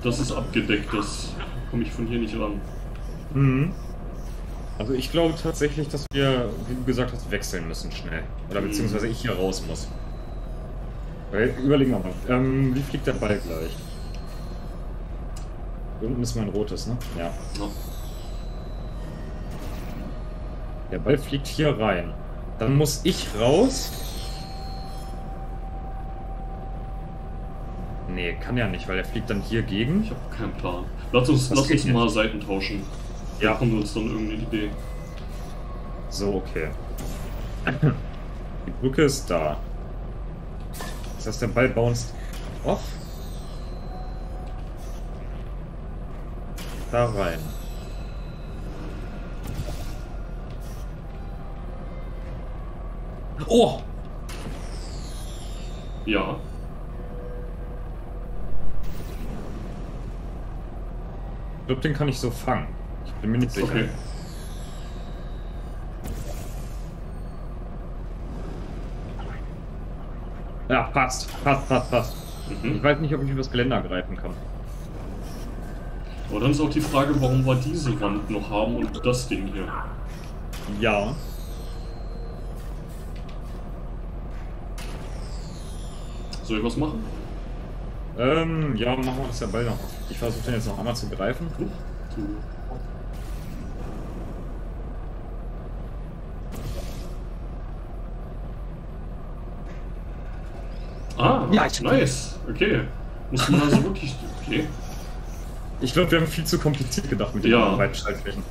Das ist abgedeckt, das komme ich von hier nicht ran. Mhm. Also ich glaube tatsächlich, dass wir, wie du gesagt hast, wechseln müssen schnell. Oder beziehungsweise ich hier raus muss. Weil, überlegen wir mal. Wie fliegt der Ball gleich? Unten ist mein rotes, ne? Ja. Ja. Der Ball fliegt hier rein. Dann muss ich raus. Nee, kann ja nicht, weil er fliegt dann hier gegen. Ich habe keinen Plan. Lass uns mal Seiten tauschen. Ja. Da kommt uns dann irgendeine Idee. So, okay. Die Brücke ist da. Das heißt, der Ball bounced off. Da rein. Oh! Ja. Ich glaube, den kann ich so fangen. Ich bin mir nicht sicher. Okay. Ja, passt. Passt. Mhm. Ich weiß nicht, ob ich übers Geländer greifen kann. Aber dann ist auch die Frage, warum wir diese Wand noch haben und das Ding hier. Ja. Soll ich was machen? Ja, machen wir das ja bald noch. Ich versuche den jetzt noch einmal zu greifen. Ah, Ja, nice. Okay. Muss man also wirklich... Okay. Ich glaube, wir haben viel zu kompliziert gedacht mit den beiden Schaltflächen.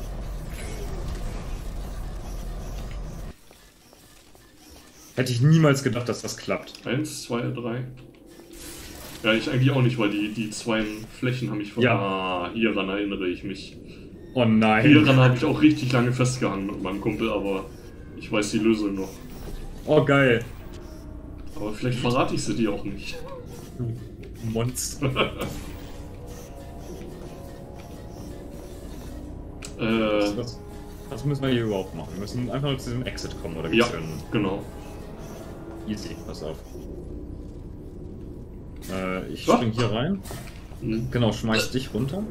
Hätte ich niemals gedacht, dass das klappt. 1, 2, 3. Ja, ich eigentlich auch nicht, weil die zwei Flächen haben mich von... Ja. Ah, hieran erinnere ich mich. Oh nein. Hieran habe ich auch richtig lange festgehangen mit meinem Kumpel, aber ich weiß die Lösung noch. Oh geil. Aber vielleicht verrate ich sie dir auch nicht. Du Monster. Was müssen wir hier überhaupt machen? Wir müssen einfach nur zu diesem Exit kommen, oder ja, schön? genau. Easy, pass auf. Ich spring hier rein. Genau, schmeiß dich runter.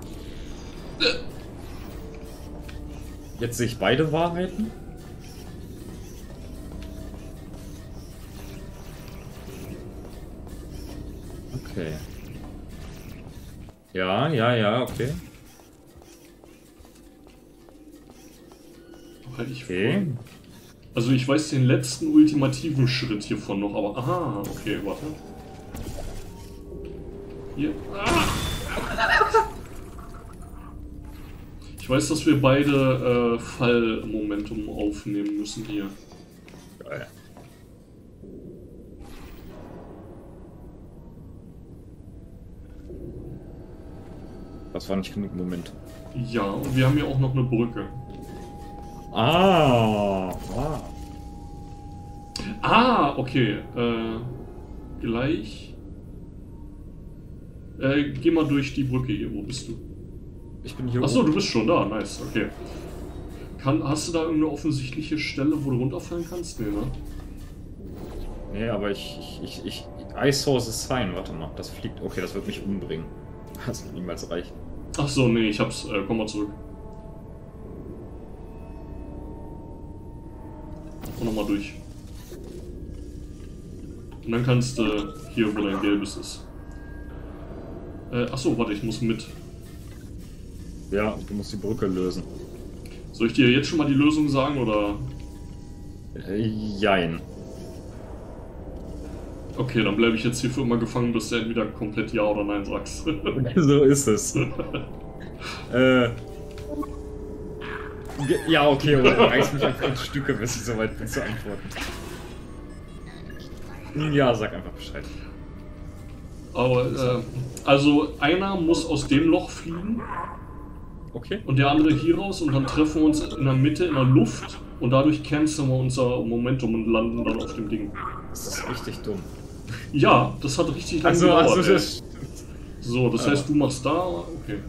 Jetzt sehe ich beide Wahrheiten. Okay. Ja, okay. Okay. Also ich weiß den letzten ultimativen Schritt hiervon noch, aber... Aha, okay, warte. Hier. Ich weiß, dass wir beide Fallmomentum aufnehmen müssen hier. Geil. Das war nicht genug Moment. Ja, und wir haben hier auch noch eine Brücke. Okay. Gleich. Geh mal durch die Brücke hier. Wo bist du? Ich bin hier. Achso, du bist schon da. Nice, okay. Hast du da irgendeine offensichtliche Stelle, wo du runterfallen kannst? Nee, ne? Nee, aber I saw the sign. Warte mal, das fliegt. Okay, das wird mich umbringen. Das wird niemals reichen. Achso, nee, ich hab's. Komm mal zurück. Und nochmal durch. Und dann kannst du hier, wo dein gelbes ist. Achso, warte, ich muss mit. Ja, du musst die Brücke lösen. Soll ich dir jetzt schon mal die Lösung sagen, oder? Jein. Okay, dann bleibe ich jetzt hier für immer gefangen, bis du entweder komplett Ja oder Nein sagst. So ist es. Ja, okay, oder reiß mich einfach in Stücke, bis ich soweit bin zu antworten. Ja, sag einfach Bescheid. Aber, also einer muss aus dem Loch fliegen. Okay. Und der andere hier raus und dann treffen wir uns in der Mitte in der Luft und dadurch canceln wir unser Momentum und landen dann auf dem Ding. Das ist richtig dumm. Ja, das hat richtig lange gedauert. Also das so, das heißt, du machst da. Okay.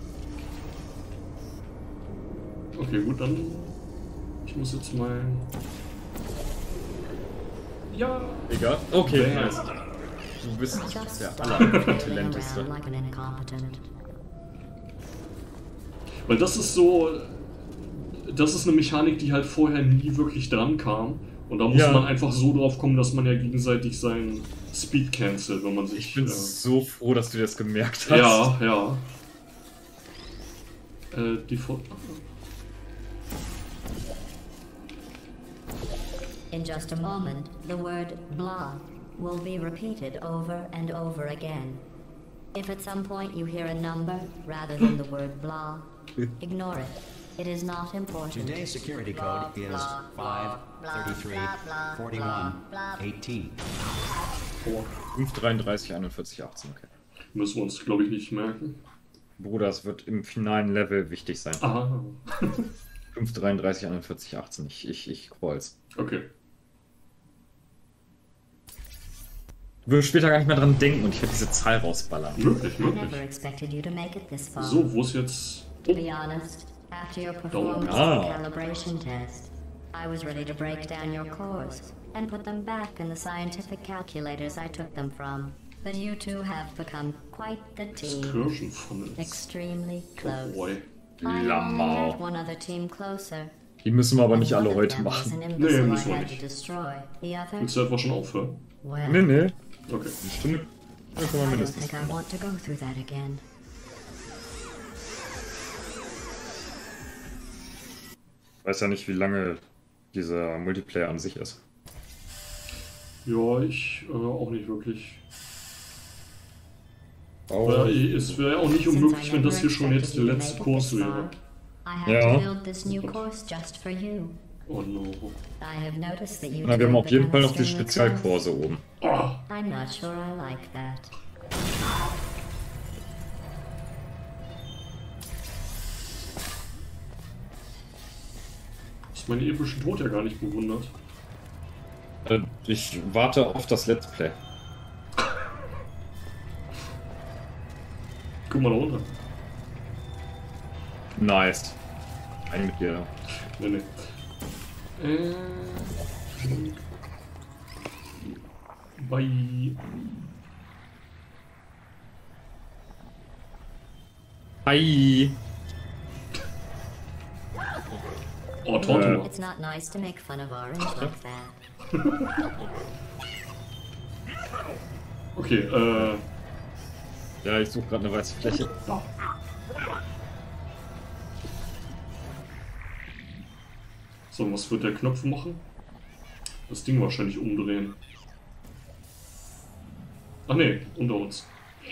Okay, gut, dann. Ich muss jetzt mal. Ja. Egal. Okay, nice. Du bist der Allerintelligenteste. Weil das ist so, das ist eine Mechanik, die halt vorher nie wirklich dran kam. Und da muss man einfach so drauf kommen, dass man ja gegenseitig seinen Speed cancelt, wenn man sich... Ich bin so froh, dass du das gemerkt hast. Ja, ja. In just a moment, the word blah will be repeated over and over again. If at some point you hear a number rather than the word blah, ignore it. It is not important. Today's security code is 5334118. 533 41 18, okay. Müssen wir uns, glaube ich, nicht merken. Bruder, es wird im finalen Level wichtig sein. Aha. 533 41 18. Ich call's. Okay. Ich würde später gar nicht mehr dran denken und ich werde diese Zahl rausballern. Wirklich, I wirklich. never expected you to make it this far. So, wo ist jetzt... To be honest, after your performance calibration test, I was ready to break down your cores and put them back in the scientific calculators I took them from. But you two have become quite the team. Kirschenfunnels. Extremely Oh close. boy. I Lamau. had one other team closer. Die müssen wir aber nicht and alle one of heute them was machen. an imbecile Nee, müssen wir I had to nicht. destroy. The other, Willst du etwa schon aufhören? well, Nee. Okay. Eine Stunde können wir I don't mindestens. think I want to go through that again. Ich weiß ja nicht, wie lange dieser Multiplayer an sich ist. Ja, ich auch nicht wirklich. Oh. Es wäre ja auch nicht unmöglich, wenn das hier schon jetzt der letzte Kurs wäre. I have Ja. to build this new course just for you. Oh no. I have noticed that you Na, wir haben two auf jeden become Fall noch die extremely Spezialkurse oben. Oh, close. I'm not sure I like that. hast meinen epischen Tod ja gar nicht bewundert. Ich warte auf das Let's Play. Guck mal da runter. Nice. Ein mit dir. Nee, nee. Bye. Hi. Oh, Tortur. It's not nice to make fun of Orange like that. Okay, Ja, ich suche gerade eine weiße Fläche. so, was wird der Knopf machen? Das Ding wahrscheinlich umdrehen. Ach nee, unter uns.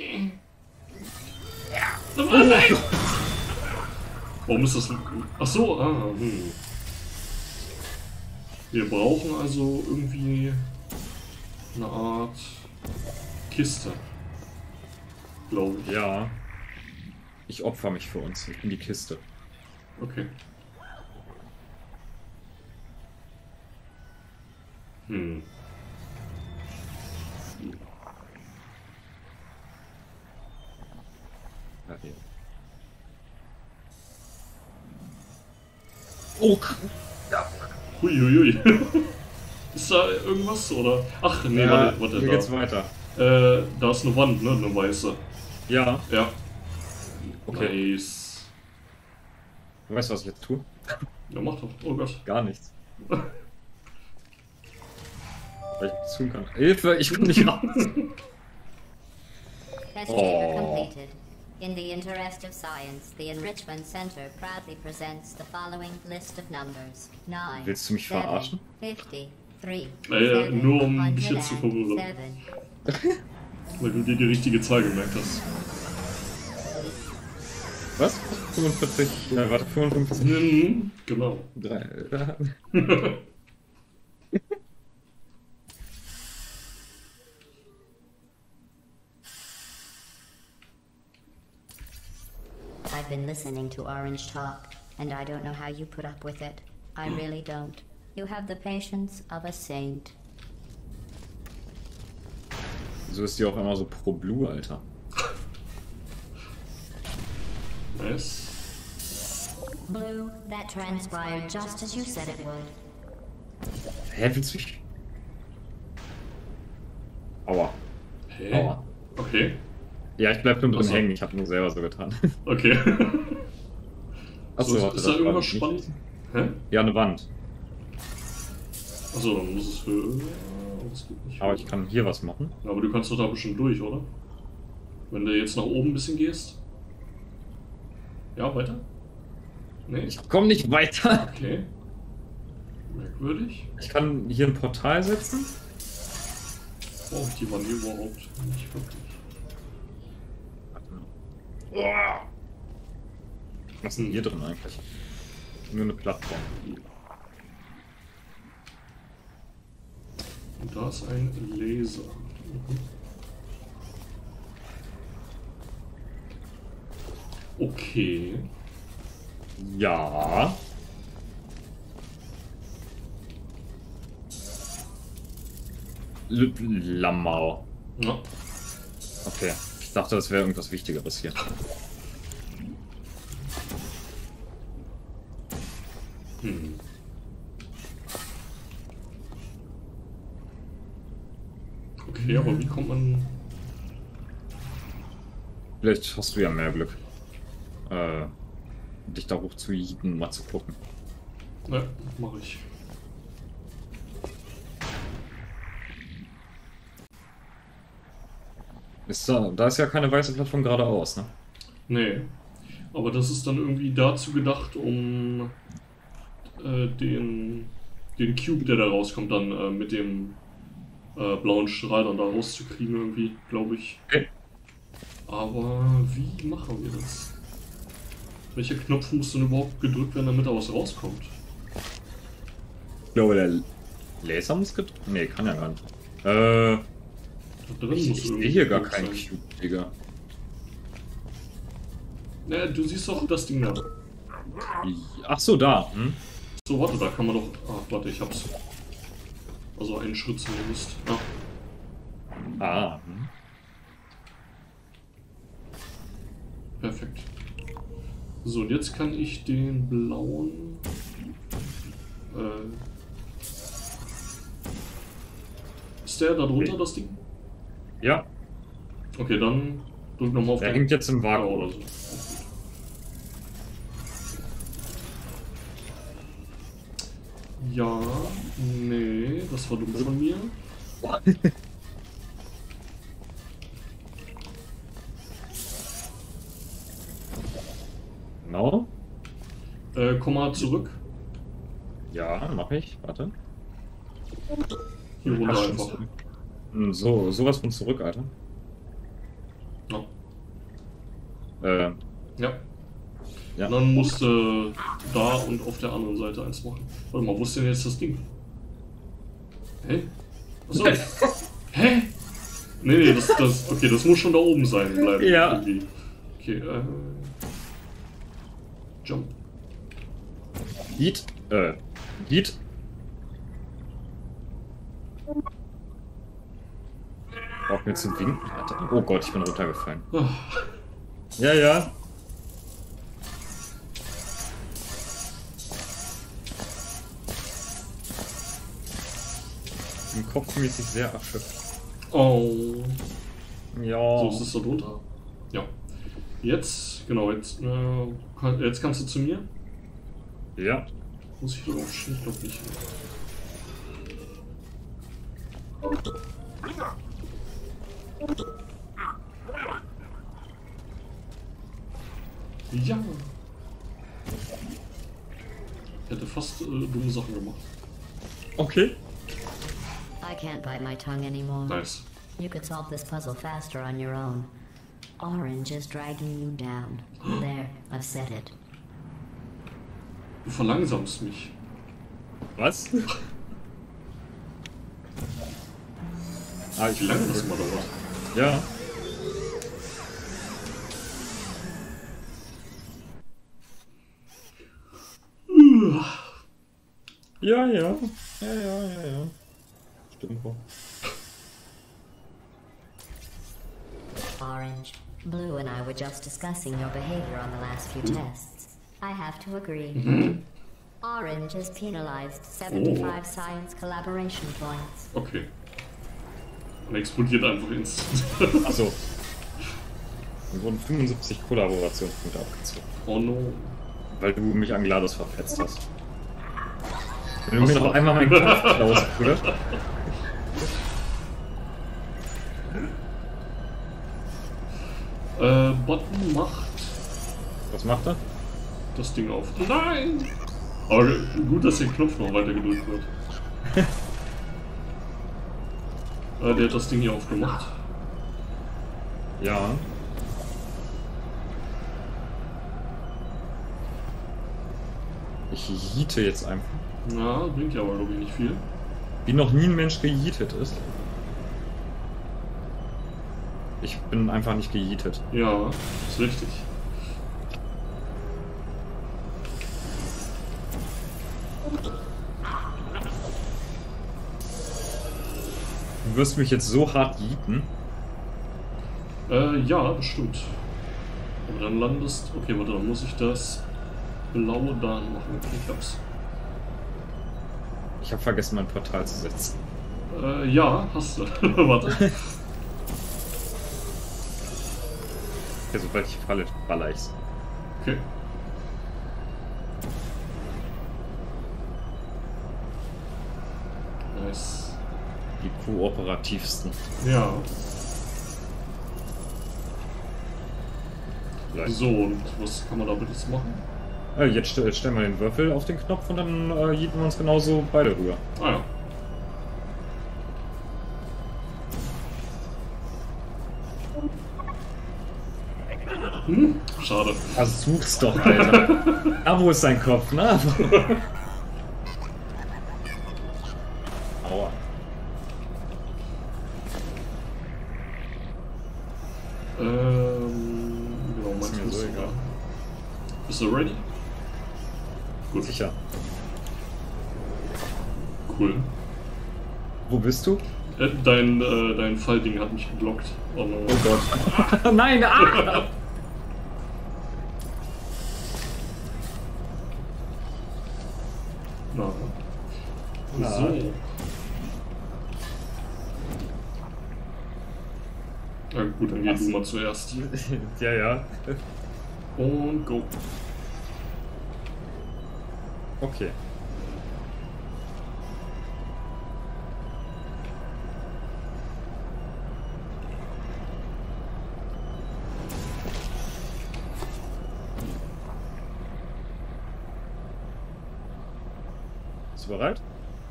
Warum ist das... Ach so, Wir brauchen also irgendwie eine Art Kiste. Glaube ich. Ja. Ich opfer mich für uns. Ich bin die Kiste. Okay. Ja, hier. Oh, Huiuiui. Ist da irgendwas, oder? Ach, nee, ja, warte, hier da. geht's weiter. Da ist eine Wand, ne? Eine weiße. Ja. Ja. Okay. Nice. Weißt du, was ich jetzt tue? Ja, mach doch. Oh Gott. Gar nichts. Weil ich tun kann. Hilfe, ich bin nicht raus. Test Oh. chamber completed. In the interest of science, the Enrichment Center proudly presents the following list of numbers. 9, Willst du mich 7, verarschen? 50, 3, Nur um dich jetzt zu verwirren. 7. Weil du dir die richtige Zahl gemerkt hast. Was? 45, warte, 55. Mhm, genau. 3. I've been listening to Orange talk, and I don't know how you put up with it. I really don't. You have the patience of a saint. So ist die auch immer so pro Blue, Alter. Nice. Blue, that transpired just as you said it would. Hä, willst du mich? Aua. Hä? Aua. Okay. Ja, ich bleib nur drin Ach so. hängen, ich hab nur selber so getan. Okay. Achso, so, warte, ist da das irgendwas war spannend? nicht- Hä? Ja, eine Wand. Achso, dann muss es höher. Das geht nicht Aber höher. ich kann hier was machen. Aber du kannst doch da bestimmt durch, oder? Wenn du jetzt nach oben ein bisschen gehst. Ja, weiter? Nee? Ich komme nicht weiter. Okay. Merkwürdig. Ich kann hier ein Portal setzen. Brauche ich die Wand hier überhaupt? Nicht wirklich. Was ist denn hier drin eigentlich? Nur eine Plattform. Und da ist ein Laser. Okay. Ja. Lammau. Ja. Okay. Ich dachte, das wäre irgendwas Wichtigeres hier. Okay, aber wie kommt man... Vielleicht hast du ja mehr Glück. Dich da hoch zu jieten, mal zu gucken. Ja, mache ich. Da ist ja keine weiße Plattform geradeaus, ne? Nee. Aber das ist dann irgendwie dazu gedacht, um den Cube, der da rauskommt, dann mit dem blauen Strahl dann da rauszukriegen irgendwie, glaube ich. Okay. Aber wie machen wir das? Welcher Knopf muss denn überhaupt gedrückt werden, damit da was rauskommt? Ich glaube, der Laser muss gedrückt. Nee, kann ja gar nicht. Da drin Ich muss sehe hier gar Knopf keinen sein. Cube, Digga. Naja, du siehst doch das Ding da. Ach so, da. Hm? So, warte, da kann man doch... Ah, warte, ich hab's. Also einen Schritt zumindest. Ja. Ah. Hm. Perfekt. So, und jetzt kann ich den blauen... ist der da drunter, das Ding? Ja, Okay, dann drück nochmal auf der den... hängt jetzt im Ja, Vakuum. oder so. Ja, nee, das war dumm von mir. Genau. Komm mal zurück. Ja, mache ich. Warte. Hier runter Ach, einfach. So, sowas von zurück, Alter. Ja. Äh, Ja. ja. Dann musst du da und auf der anderen Seite eins machen. Warte mal, wo ist denn jetzt das Ding? Hä? Achso. Hä? Nee, okay, das muss schon da oben sein bleiben. Ja. Irgendwie. Okay, Jump. Yeet. Yeet. Braucht mir zum Winken, Alter. Oh Gott, ich bin runtergefallen. Ah, Ja, ja. Ich bin kopfmäßig sehr erschöpft. Oh. Ja. So ist es da drunter. Ja. Jetzt, genau, jetzt kannst du zu mir. Ja. Muss ich drauf stehen? Ich glaube nicht. Ja. Ich hätte fast dumme Sachen gemacht. Okay. I can't bite my tongue anymore. Nice. You could solve this puzzle faster on your own. Orange is dragging you down. There, I've said it. Du verlangsamst mich. Was? Wie lange das mal dauert? Ja. Ja, ja. Ja. Stimmt wohl. Orange, Blue and I were just discussing your behavior on the last few tests. I have to agree. Orange is penalized 75 science collaboration points. Okay. Und explodiert einfach ins. Achso. Mir wurden 75 Kollaborationspunkte abgezogen. Oh no. Weil du mich an GLaDOS verfetzt hast. Wenn du Ach mir so. noch einmal meinen Kopf klaust, Bruder. Button macht Was macht er? das Ding auf. Nein! Aber gut, dass der Knopf noch weiter gedrückt wird. Der hat das Ding hier aufgemacht. Ja. Ich jiete jetzt einfach. Ja, bringt ja aber glaube ich nicht viel. Wie noch nie ein Mensch gejietet ist. Ich bin einfach nicht gejietet. Ja, ist richtig. Du wirst mich jetzt so hart jieten. Ja, bestimmt. Aber dann landest. Okay, warte, dann muss ich das blaue da machen. Okay, ich hab's. Ich habe vergessen, mein Portal zu setzen. Ja, hast du. Warte. Okay, sobald ich falle, baller ich's. Okay. Nice. Die kooperativsten. Ja. Vielleicht. So, und was kann man da bitte jetzt machen? Jetzt stellen wir den Würfel auf den Knopf und dann jieten wir uns genauso beide rüber. Ah ja. Schade. Versuch's doch, Alter. Da, wo ist sein Kopf, ne? Aua. Genau, Ist mir so egal. Bist du ready? Gut, Sicher. cool. Wo bist du? Dein Fallding hat mich geblockt. Oh, no. Oh Gott. Nein! Ah! Na. Na. So. Ja, gut, dann geh du mal zuerst. Ja, ja. Und go. Okay. Bist du bereit?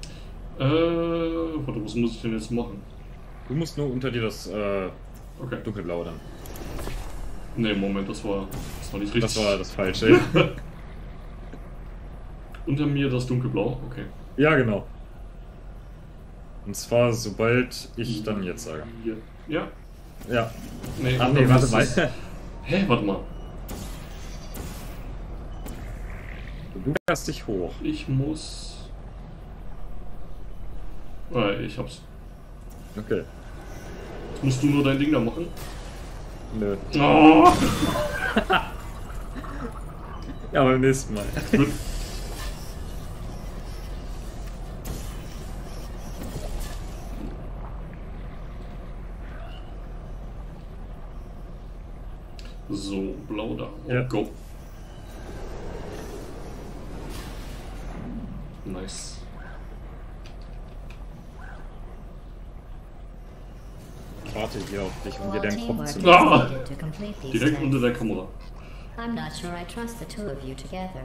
Warte, was muss ich denn jetzt machen? Du musst nur unter dir das Okay. dunkelblau dann. Ne, Moment, das war nicht richtig. Das war das Falsche. Unter mir das dunkelblau, okay. Ja, genau. Und zwar, sobald ich dann jetzt sage. Hier. Ja. Ja. Nee, Ach nee, warte mal. Hä, warte mal. Du fährst dich hoch. Ich muss... ich hab's. Okay. Jetzt musst du nur dein Ding da machen. Nö. Oh! Ja, beim nächsten Mal. Gut. So, blau da. Und Ja. go. Nice. Ich warte hier auf dich, um dir While deinen Kopf teamwork zu is machen. Ah! needed to complete these Direkt unter der tasks, Kamera. I'm not sure I trust the two of you together.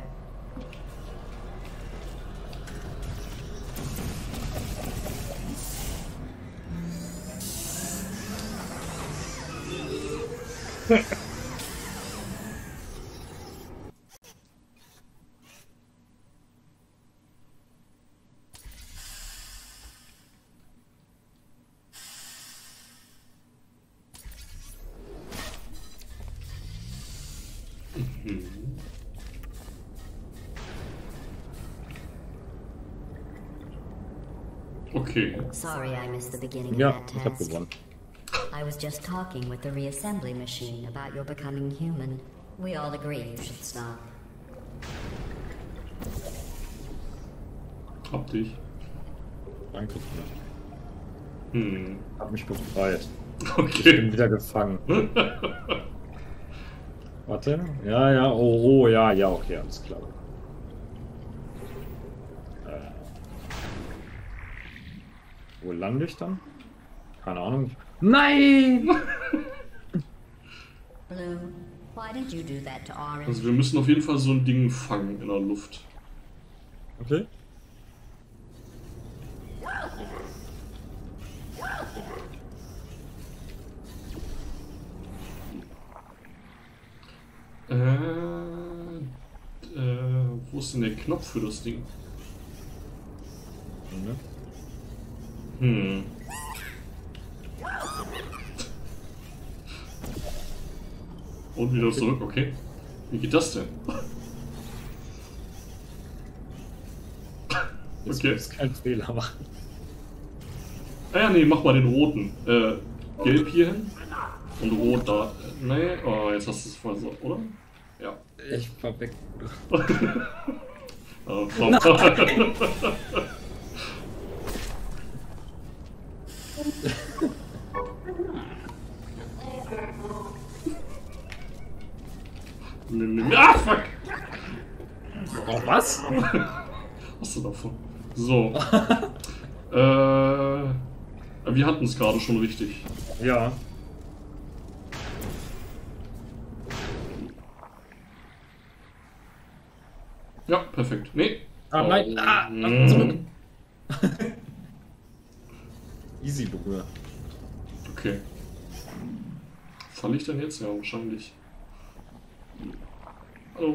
Okay. Sorry I missed the beginning Ja, of that ich hab task. gewonnen. I was just talking with the reassembly machine about your becoming human. We all agree you should stop. Hab dich. Danke. Hm. Hab mich befreit. Ich Okay. bin wieder gefangen. Warte. Ja, ja. Oh, ja, ja, okay, alles klar. Wo lande ich dann? Keine Ahnung. Nein! Blue, why did you do that to Orange? Also wir müssen auf jeden Fall so ein Ding fangen in der Luft. Okay. Wo ist denn der Knopf für das Ding? Ne? Hm. Und wieder zurück, okay. Wie geht das denn? Jetzt Okay. muss kein Fehler machen. Ah ja, nee, mach mal den roten. Gelb hier hin und rot da. Nee, oh, jetzt hast du es voll so, oder? Ja. Ich war weg. Ah, fuck! Oh, was? Was hast du davon? So. Wir hatten es gerade schon richtig. Ja. Ja, perfekt. Nee. Ah, nein. Ah, Mm. zurück. Easy, Bruder. Okay. Falle ich denn jetzt? Ja, wahrscheinlich. Hallo.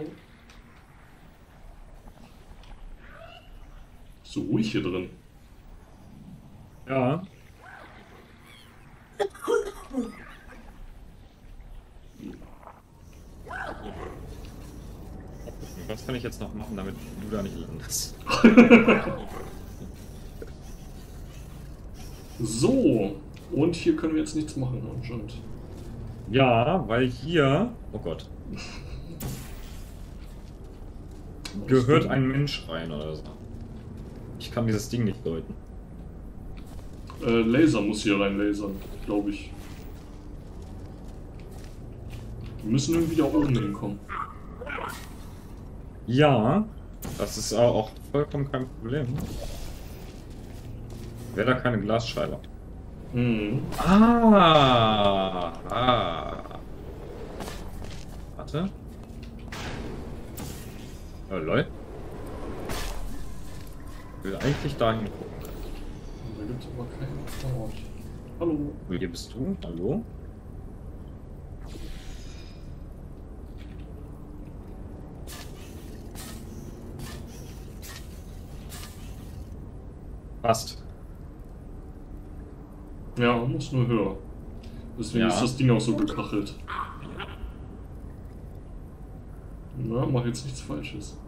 So ruhig hier drin. Ja. Was kann ich jetzt noch machen, damit du da nicht landest? So. Und hier können wir jetzt nichts machen anscheinend. Ja, weil hier... Oh Gott. Gehört ein Mensch rein oder so. Ich kann dieses Ding nicht deuten. Laser muss hier rein lasern, glaube ich. Wir müssen irgendwie da oben hinkommen. Ja, das ist auch vollkommen kein Problem. Wäre da keine Glasscheibe. Mhm. Warte. Lol. Ich will eigentlich dahin gucken. Da gibt es aber keinen Ort. Hallo. Hier bist du? Hallo? Passt. Ja, muss nur höher. Deswegen Ja. ist das Ding auch so gekachelt. Na, mach jetzt nichts Falsches.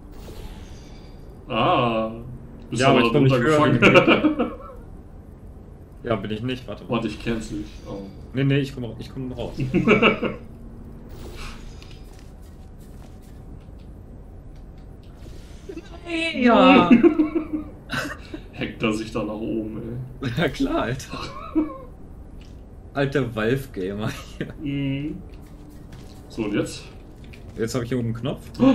Ah, du bist Ja, aber aber ich komm nicht runtergefangen. Ja, bin ich nicht. Warte mal. Warte, ich kenn's nicht. Oh. Nee, ich komm raus. Ja. Hackt er sich da nach oben, Ja klar, Alter. Alter Valve-Gamer hier. ey. Mhm. So, und jetzt? Jetzt habe ich hier oben einen Knopf. Oh,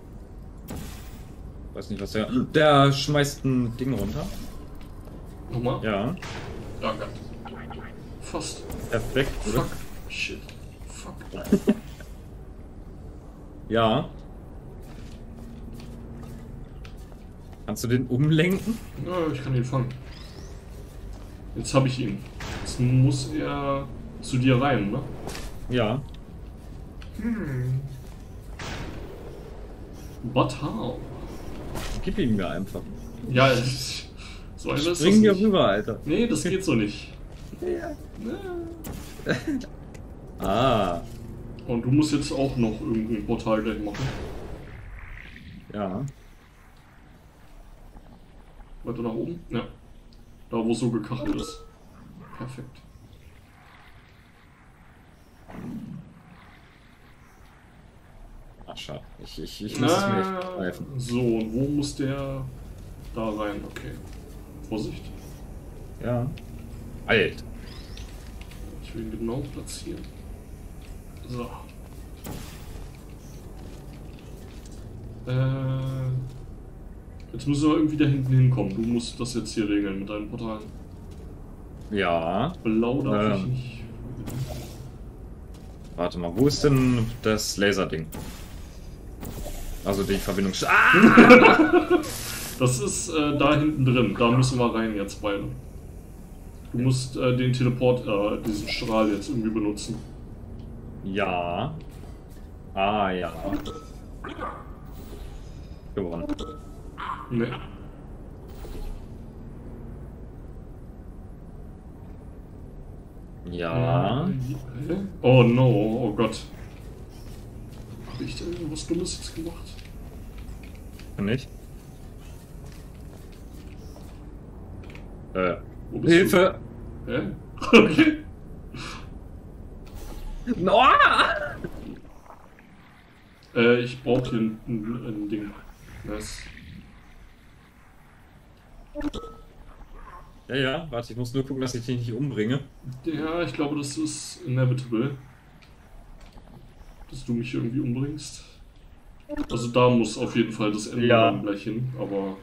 Weiß nicht, was der... Der schmeißt ein Ding runter. nochmal? Ja. Ja, Gott. Fast. Perfekt, oder? Fuck. Shit. Fuck. Ja. Kannst du den umlenken? Ja, ich kann ihn fangen. Jetzt habe ich ihn. Jetzt muss er zu dir rein, ne? Ja. But how? Gib ihn mir einfach. Ja, so einfach ist das Spring hier nicht. rüber, Alter. Nee, das geht so nicht. Ah. Und du musst jetzt auch noch irgendein Portal gleich machen. Ja. Weiter nach oben? Ja. Da, wo es so gekachelt ist. Perfekt. Ach, schade. Ich muss es mir echt greifen. So, und wo muss der da rein? Okay. Vorsicht. Ja. Alter. Ich will ihn genau platzieren. So. Jetzt müssen wir irgendwie da hinten hinkommen. Du musst das jetzt hier regeln mit deinen Portalen. Ja. Blau darf ich nicht. Warte mal, wo ist denn das Laserding? Also die Verbindung. Ah! Das ist da hinten drin. Da müssen wir rein jetzt beide. Du musst den Teleport, diesen Strahl jetzt irgendwie benutzen. Ja. Ah, ja. Gewonnen. Nee. Ja. Oh no, oh Gott. Habe ich da irgendwas Dummes jetzt gemacht? Nicht? Wo bist Hilfe! du? Hä? Okay. No! Ich brauche hier ein Ding. Nice. Ja, ja, warte, ich muss nur gucken, dass ich dich nicht umbringe. Ja, ich glaube, das ist inevitable. Dass du mich irgendwie umbringst. Also da muss auf jeden Fall das Ende Ja. dann gleich hin, aber...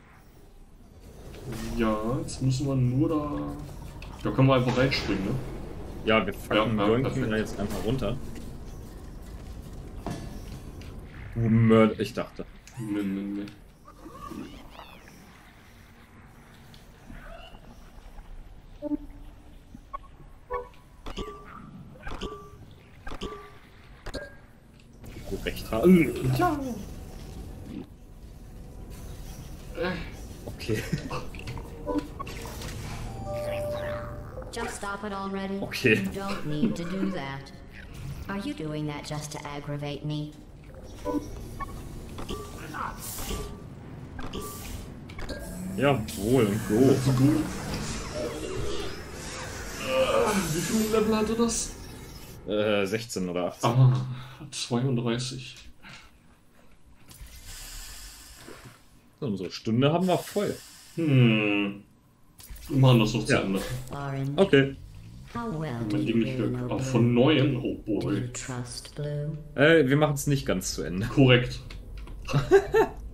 Ja, jetzt müssen wir nur da... Da können wir einfach reinspringen, ne? Ja, wir fucken Ja, Doinken da jetzt einfach runter. Mörder, ich dachte. Nee. Du recht haben. Ja. Okay. Just stop it already. Okay. You don't need to do that. Are you doing that just to aggravate me? Jawohl, und go. So gut. Wie viele Level hatte das? 16 oder 18. Ah, 32. So, unsere Stunde haben wir voll. Wir machen das noch zu Ja. Ende. Orange, Okay. how well do Mein you Ding nicht really weg. know Ah, Blue? von neuen? Oh Do you boy. trust Blue? Wir machen es nicht ganz zu Ende. Korrekt.